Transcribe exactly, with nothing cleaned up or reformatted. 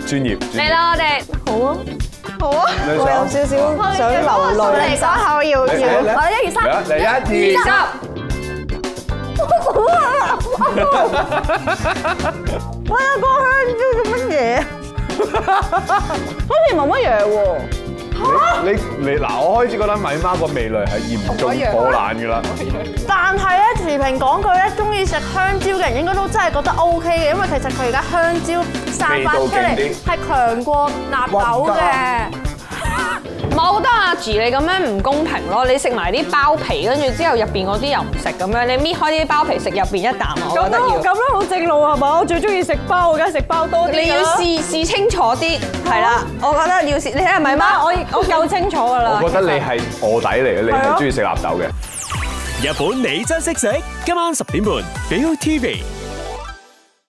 專業。 嚟啦，我哋好啊， 好啊，我有少少想流淚。嚟嗰口要要， 我一二三， 嚟一二三。 好啊！我有個香蕉做乜嘢？好似冇乜嘢喎。 你你嗱，我開始覺得米媽個味蕾係嚴重破爛㗎啦。 但係咧，持平講句咧，中意食香蕉嘅人應該都真係覺得 O K 嘅，因為其實佢而家香蕉散發出嚟係強過納豆嘅。 我覺得阿 G 你咁樣唔公平咯，你食埋啲包皮，跟住之後入邊嗰啲又唔食咁樣，你搣開啲包皮食入邊一啖，我覺得要。 咁樣好正路係嘛？我最中意食包，我梗係食包多啲。 你要試試清楚啲，係啦，我覺得要試。你睇下咪媽， 我我夠清楚㗎啦。 我覺得你係臥底嚟嘅，你係中意食納豆嘅。 日本你真識食，今晚十點半，B O T V。